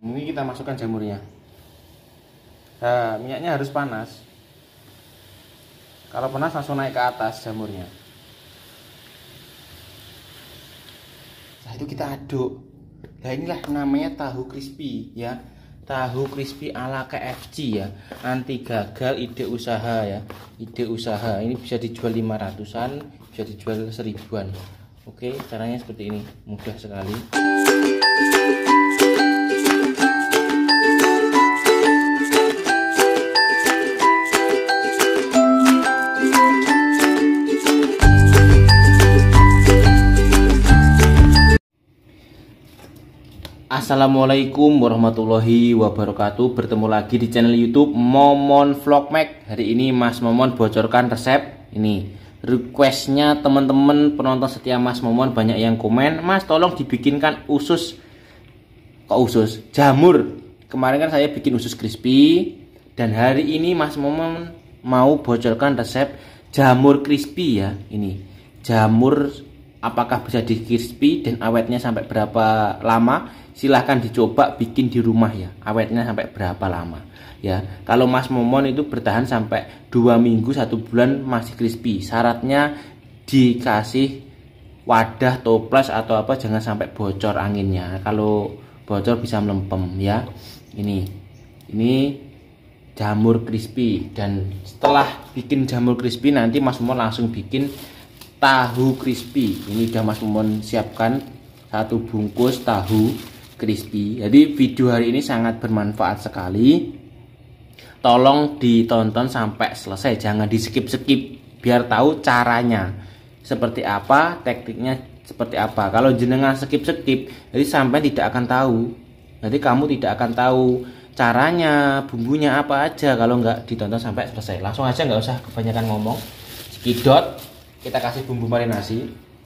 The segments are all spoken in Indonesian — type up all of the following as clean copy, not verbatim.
Ini kita masukkan jamurnya. Nah, minyaknya harus panas. Kalau panas langsung naik ke atas jamurnya. Nah, itu kita aduk. Nah, inilah namanya tahu crispy ya. Tahu crispy ala KFC ya. Anti gagal ide usaha ya. Ide usaha. Ini bisa dijual 500-an, bisa dijual 1000-an. Oke, caranya seperti ini. Mudah sekali. Assalamualaikum warahmatullahi wabarakatuh. Bertemu lagi di channel YouTube Momon Vlogmax. Hari ini Mas Momon bocorkan resep ini. Requestnya teman-teman penonton setia Mas Momon banyak yang komen, Mas tolong dibikinkan usus. Kok usus? Jamur. Kemarin kan saya bikin usus crispy. Dan hari ini Mas Momon mau bocorkan resep jamur crispy ya. Ini jamur, apakah bisa di crispy dan awetnya sampai berapa lama? Silahkan dicoba bikin di rumah ya, awetnya sampai berapa lama ya. Kalau Mas Momon itu bertahan sampai 2 minggu 1 bulan masih crispy. Syaratnya dikasih wadah toples atau apa, jangan sampai bocor anginnya. Kalau bocor bisa melempem ya. Ini jamur crispy. Dan setelah bikin jamur crispy nanti Mas Momon langsung bikin tahu crispy. Ini udah Mas Momon siapkan 1 bungkus tahu crispy. Jadi video hari ini sangat bermanfaat sekali. Tolong ditonton sampai selesai, jangan di skip-skip, biar tahu caranya seperti apa, tekniknya seperti apa. Kalau jenengan skip-skip, jadi sampai tidak akan tahu. Jadi kamu tidak akan tahu caranya, bumbunya apa aja kalau nggak ditonton sampai selesai. Langsung aja, nggak usah kebanyakan ngomong. Sedikit kita kasih bumbu marinasi.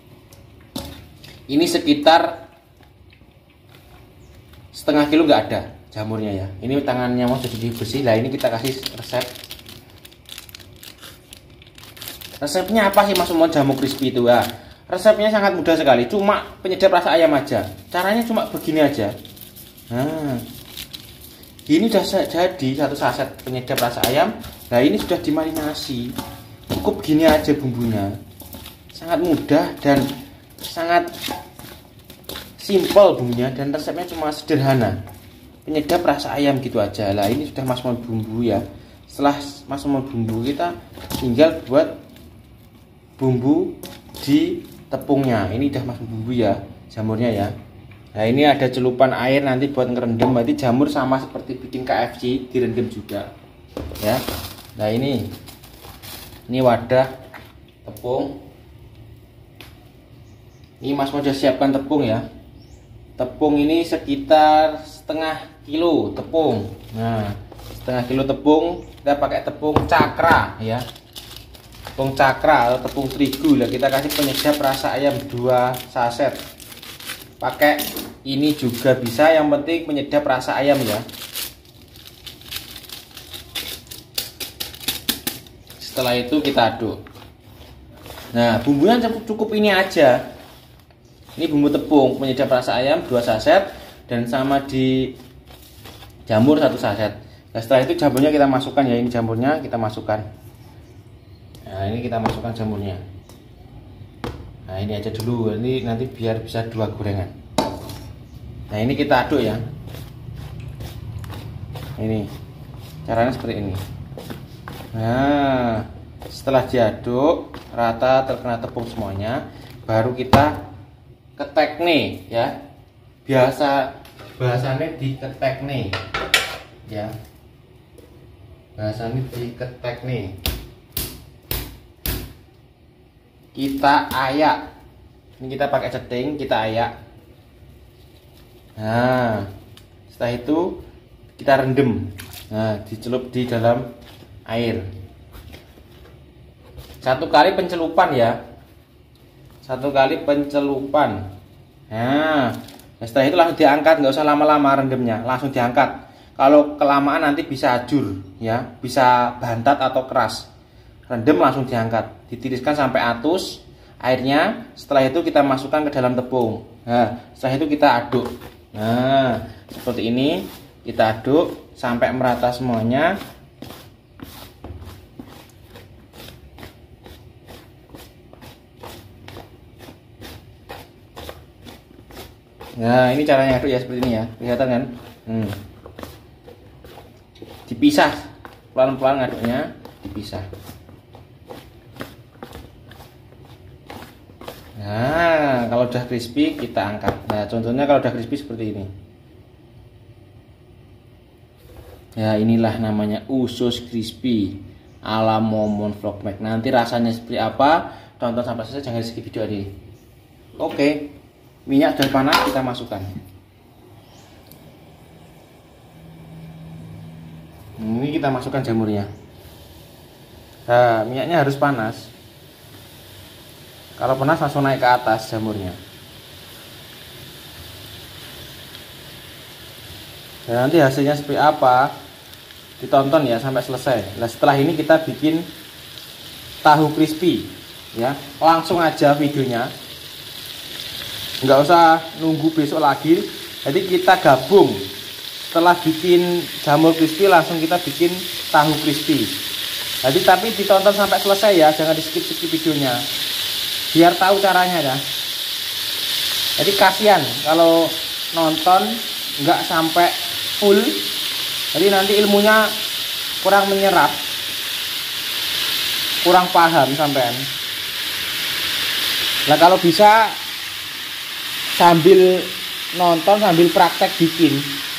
Ini sekitar setengah kilo, nggak ada jamurnya ya. Ini tangannya mau jadi bersih. Lah ini kita kasih resep. Resepnya apa sih Mas Momon jamur crispy itu ya? Resepnya sangat mudah sekali, cuma penyedap rasa ayam aja. Caranya cuma begini aja. Nah, ini sudah jadi 1 saset penyedap rasa ayam. Nah ini sudah dimarinasi. Cukup gini aja bumbunya. Sangat mudah dan sangat simple bumbunya, dan resepnya cuma sederhana, penyedap rasa ayam gitu aja. Lah ini sudah Mas Momon bumbu ya. Setelah Mas Momon bumbu, kita tinggal buat bumbu di tepungnya. Ini udah Mas Momon bumbu ya jamurnya ya. Nah ini ada celupan air nanti buat ngerendam. Berarti jamur sama seperti bikin KFC, direndam juga ya. Nah ini wadah tepung. Ini Mas Momon sudah siapkan tepung ya. Tepung ini sekitar setengah kilo tepung. Nah, setengah kilo tepung, kita pakai tepung cakra ya. Tepung cakra atau tepung terigu. Lah kita kasih penyedap rasa ayam 2 saset. Pakai ini juga bisa, yang penting penyedap rasa ayam ya. Setelah itu kita aduk. Nah, bumbunya cukup ini aja. Ini bumbu tepung, penyedap rasa ayam 2 saset, dan sama di jamur 1 saset. Nah setelah itu jamurnya kita masukkan ya. Ini jamurnya kita masukkan. Nah ini kita masukkan jamurnya. Nah ini aja dulu, ini nanti biar bisa 2 gorengan. Nah ini kita aduk ya. Ini caranya seperti ini. Nah setelah diaduk rata, terkena tepung semuanya, baru kita ketek nih ya. Bahasanya diketek nih ya. Bahasanya diketek nih. Kita ayak. Ini kita pakai ceting, kita ayak. Nah, setelah itu kita rendam. Nah, dicelup di dalam air. 1 kali pencelupan ya. 1 kali pencelupan. Nah, setelah itu langsung diangkat, nggak usah lama-lama rendamnya, langsung diangkat. Kalau kelamaan nanti bisa ajur ya, bisa bantat atau keras. Rendam langsung diangkat, ditiriskan sampai atus airnya. Setelah itu kita masukkan ke dalam tepung. Nah, setelah itu kita aduk. Nah, seperti ini kita aduk sampai merata semuanya. Nah, ini caranya aduk ya, seperti ini ya, kelihatan kan? Dipisah, pelan-pelan aduknya, dipisah. Nah, kalau udah crispy kita angkat. Nah, contohnya kalau udah crispy seperti ini. Ya, inilah namanya usus crispy ala Momon Vlog Mag. Nanti rasanya seperti apa? Tonton sampai selesai, jangan skip video ini. Oke, minyak sudah panas, kita masukkan. Ini kita masukkan jamurnya. Nah, minyaknya harus panas. Kalau panas langsung naik ke atas jamurnya. Dan nanti hasilnya seperti apa, ditonton ya sampai selesai. Nah, setelah ini kita bikin tahu crispy ya. Langsung aja videonya, nggak usah nunggu besok lagi. Jadi kita gabung, setelah bikin jamur crispy langsung kita bikin tahu crispy. Jadi tapi ditonton sampai selesai ya, jangan di skip videonya, biar tahu caranya ya. Jadi kasihan kalau nonton nggak sampai full, jadi nanti ilmunya kurang menyerap, kurang paham sampean. Nah, kalau bisa sambil nonton sambil praktek bikin.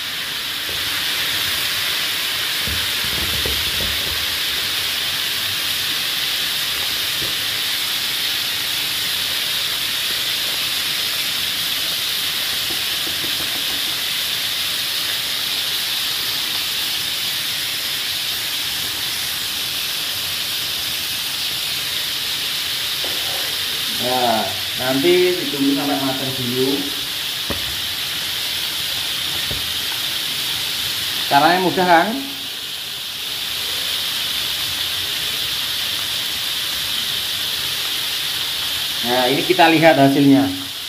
Ya, nanti ditunggu sampai matang dulu. Caranya mudah kan? Nah, ini kita lihat hasilnya.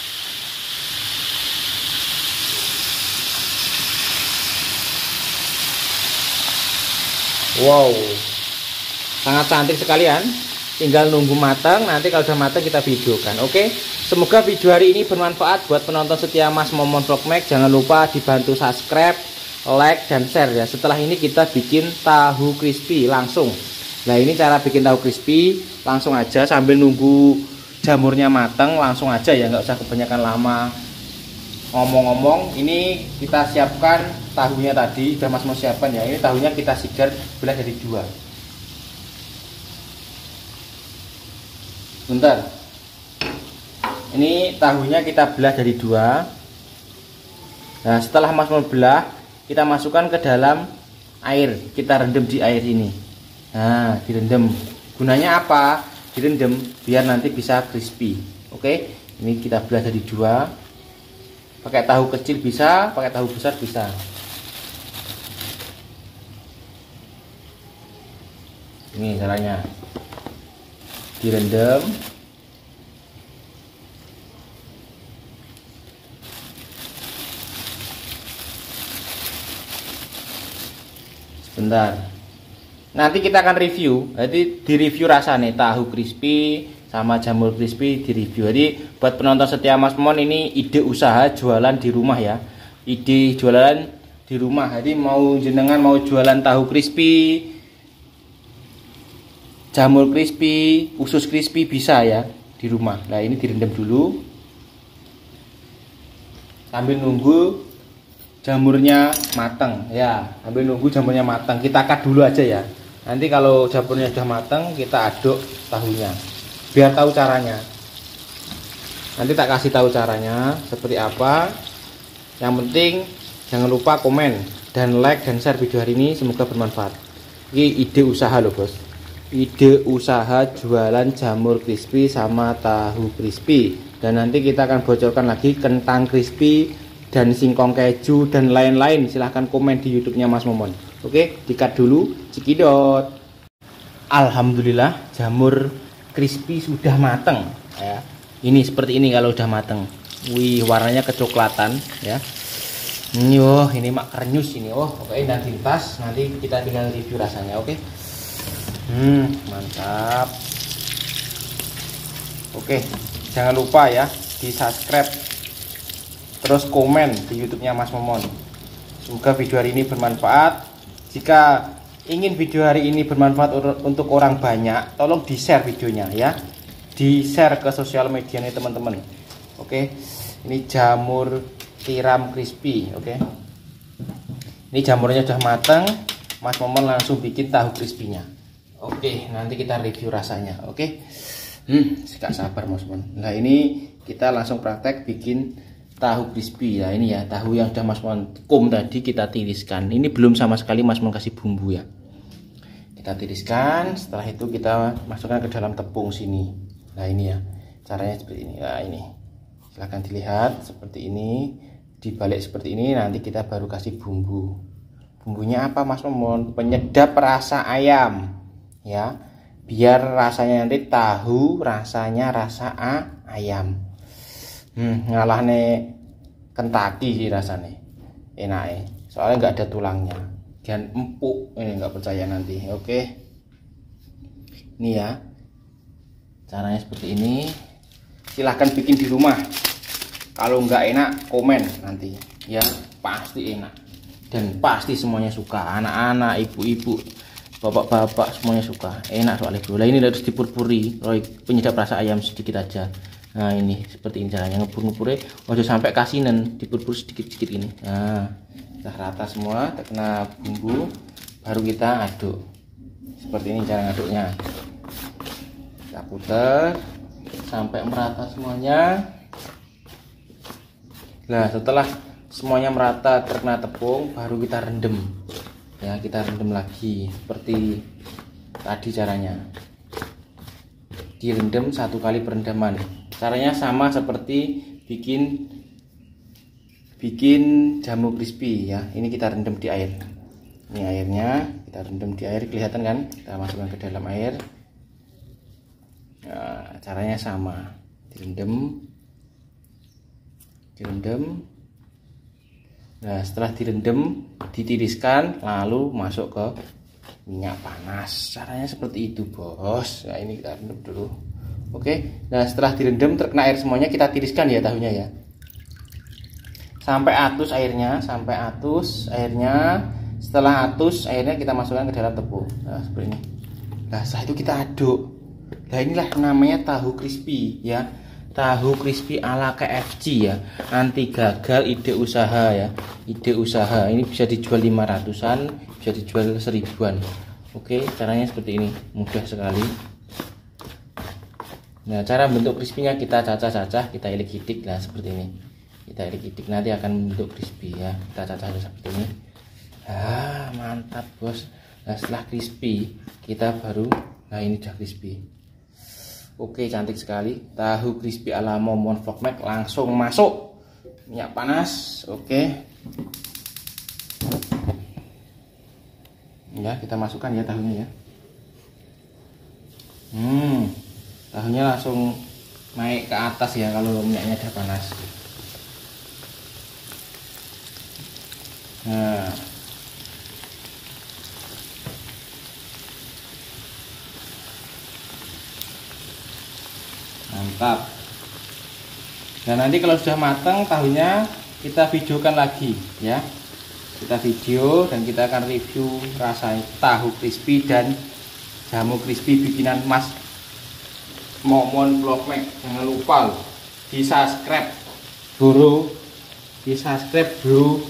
Wow, sangat cantik sekali kan? Tinggal nunggu matang, nanti kalau udah matang kita videokan. Oke, semoga video hari ini bermanfaat buat penonton setia Mas Momon Vlog Mag. Jangan lupa dibantu subscribe, like, dan share ya. Setelah ini kita bikin tahu crispy langsung. Nah, ini cara bikin tahu crispy langsung aja sambil nunggu jamurnya matang, langsung aja ya, nggak usah kebanyakan lama. Ngomong-ngomong, ini kita siapkan tahunya tadi, udah Mas mau siapkan ya. Ini tahunya kita sigar belah jadi dua. Bentar, ini tahunya kita belah jadi dua. Nah, setelah Mas mau belah, kita masukkan ke dalam air, kita rendam di air ini. Nah, direndam, gunanya apa? Direndam biar nanti bisa crispy. Oke, ini kita belah jadi dua. Pakai tahu kecil bisa, pakai tahu besar bisa. Ini caranya, direndam. Sebentar, nanti kita akan review. Jadi di review rasanya tahu crispy sama jamur crispy di review. Jadi buat penonton setia Mas Momon, ini ide usaha jualan di rumah ya. Ide jualan di rumah. Jadi mau jenengan mau jualan tahu crispy, jamur crispy, usus crispy bisa ya di rumah. Nah, ini direndam dulu sambil nunggu jamurnya matang ya. Sambil nunggu jamurnya matang, kita cut dulu aja ya. Nanti kalau jamurnya sudah matang, kita aduk tahunya biar tahu caranya. Nanti tak kasih tahu caranya seperti apa. Yang penting jangan lupa komen dan like dan share video hari ini, semoga bermanfaat. Ini ide usaha loh bos, ide usaha jualan jamur crispy sama tahu crispy. Dan nanti kita akan bocorkan lagi kentang crispy dan singkong keju dan lain-lain. Silahkan komen di YouTube-nya Mas Momon. Oke, dikat dulu, cekidot. Alhamdulillah jamur crispy sudah matang ya. Ini seperti ini kalau udah matang. Wih, warnanya kecoklatan ya. Ini oh, ini mak krenyus ini. Oh, oke, nanti pas nanti kita tinggal review rasanya, oke. Mantap. Oke, jangan lupa ya di subscribe, terus komen di YouTube-nya Mas Momon. Semoga video hari ini bermanfaat. Jika ingin video hari ini bermanfaat untuk orang banyak, tolong di share videonya ya, di share ke sosial media nih teman-teman. Oke, ini jamur tiram crispy. Oke, ini jamurnya sudah matang, Mas Momon langsung bikin tahu crispy-nya. Oke, nanti kita review rasanya. Oke, gak sabar Mas Momon. Nah ini kita langsung praktek bikin tahu crispy ya. Ini ya tahu yang sudah Mas Momon kum tadi kita tiriskan. Ini belum sama sekali Mas Momon kasih bumbu ya. Kita tiriskan, setelah itu kita masukkan ke dalam tepung sini. Nah ini ya caranya seperti ini. Nah ini silahkan dilihat seperti ini, dibalik seperti ini. Nanti kita baru kasih bumbu. Bumbunya apa Mas Momon? Penyedap rasa ayam ya, biar rasanya nanti tahu rasanya rasa ayam. Ngalah nih Kentucky sih rasanya, enak soalnya nggak ada tulangnya dan empuk. Ini nggak percaya nanti. Oke, ini ya caranya seperti ini. Silahkan bikin di rumah. Kalau nggak enak komen nanti ya, pasti enak dan pasti semuanya suka. Anak-anak, ibu-ibu, bapak-bapak semuanya suka. Enak soalnya bro. Lah ini harus dipurpuri penyedap rasa ayam sedikit aja. Nah ini seperti ini caranya ngebur-ngebure, udah sampai kasinan, dipurpur sedikit-sedikit ini. Nah udah rata semua, terkena bumbu, baru kita aduk. Seperti ini cara ngaduknya. Kita putar sampai merata semuanya. Nah setelah semuanya merata terkena tepung, baru kita rendam ya, kita rendam lagi seperti tadi caranya. Direndam 1 kali perendaman. Caranya sama seperti bikin jamu crispy ya. Ini kita rendam di air. Ini airnya kita rendam di air, kelihatan kan? Kita masukkan ke dalam air. Nah, caranya sama. Direndam. Nah setelah direndam, ditiriskan, lalu masuk ke minyak panas. Caranya seperti itu bos. Nah ini kita rendam dulu. Oke, nah setelah direndam terkena air semuanya, kita tiriskan ya tahunya ya, sampai atus airnya, Setelah atus airnya kita masukkan ke dalam tepung. Nah seperti ini. Nah setelah itu kita aduk. Nah inilah namanya tahu crispy ya, tahu crispy ala KFC ya. Nanti gagal ide usaha ya, ide usaha. Ini bisa dijual 500-an, bisa dijual 1000-an. Oke, caranya seperti ini, mudah sekali. Nah cara bentuk crispy-nya kita cacah-cacah, kita ilik-ilik lah seperti ini. Kita ilik-ilik nanti akan membentuk crispy ya. Kita cacah seperti ini. Mantap bos. Nah setelah crispy kita baru, nah ini udah crispy. Oke, cantik sekali. Tahu crispy ala Momon Vlog Mac langsung masuk minyak panas. Oke. Ya, kita masukkan ya tahunya ya. Tahunya langsung naik ke atas ya kalau minyaknya udah panas. Nah. Mantap. Dan nanti kalau sudah matang tahunya kita videokan lagi ya. Kita video dan kita akan review rasa tahu crispy dan jamu crispy bikinan Mas Momon Vlog Mac. Jangan lupa loh, di subscribe bro, di subscribe bro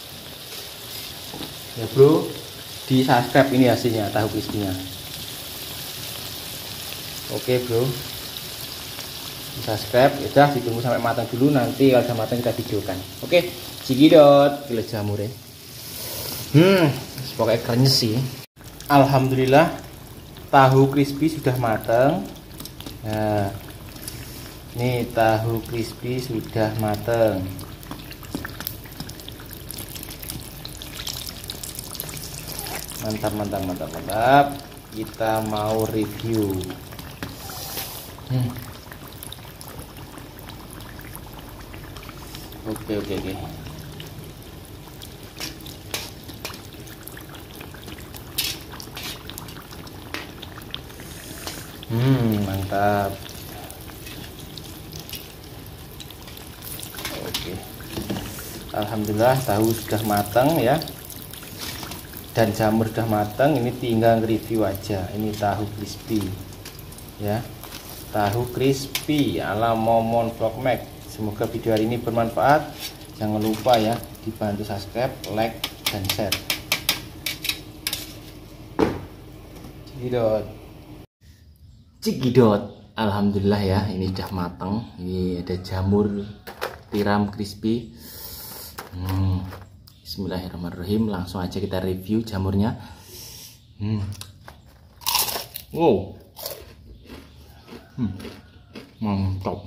ya bro, di subscribe. Ini hasilnya tahu crispy nya. Oke bro, di subscribe. Udah ditunggu sampai matang dulu, nanti kalau sudah matang kita videokan. Oke, cigidot gila jamurnya. Pokoknya krenyes sih. Alhamdulillah tahu crispy sudah matang. Nah ini tahu crispy sudah matang. Mantap. Kita mau review. Oke. Mantap. Oke, alhamdulillah tahu sudah matang ya, dan jamur sudah matang. Ini tinggal review aja. Ini tahu crispy ya, tahu crispy ala Momon Vlog Mac. Semoga video hari ini bermanfaat. Jangan lupa ya, dibantu subscribe, like, dan share. Cikidot, alhamdulillah ya, ini sudah matang. Ini ada jamur tiram crispy. Bismillahirrahmanirrahim. Langsung aja kita review jamurnya. Wow, mantap,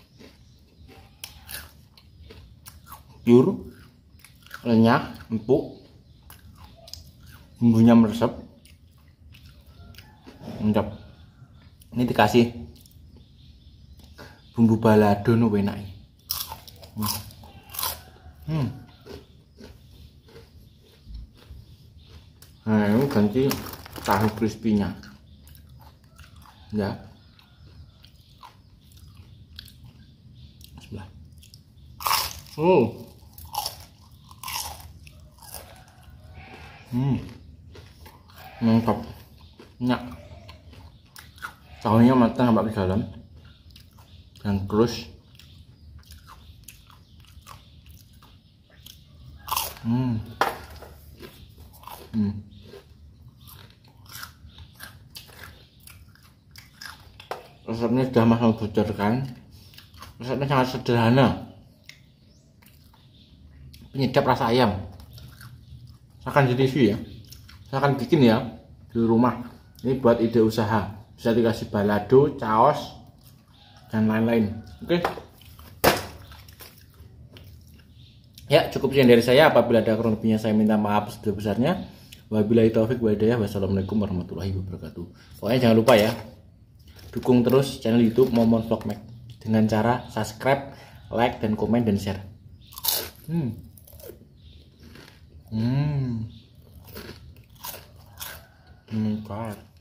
pure, renyah, empuk, bumbunya meresap, mantap. Ini dikasih bumbu balado no enak. Nah, ini ganti tahu crispy-nya ya. Sebelah. Mantap, enak. Tahunya matang sampai ke dalam dan terus resepnya sudah Mas mau bocorkan. Resepnya sangat sederhana, penyedap rasa ayam. Silahkan di review ya, silahkan bikin ya di rumah. Ini buat ide usaha, bisa dikasih balado, caos, dan lain-lain. Oke ya, cukup sekian dari saya. Apabila ada kurang lebihnya saya minta maaf sebesar-besarnya. Wabillahi taufik wal hidayah. Wassalamualaikum warahmatullahi wabarakatuh. Pokoknya jangan lupa ya, dukung terus channel YouTube Momon Vlog Mac dengan cara subscribe, like, dan komen, dan share. Mantap.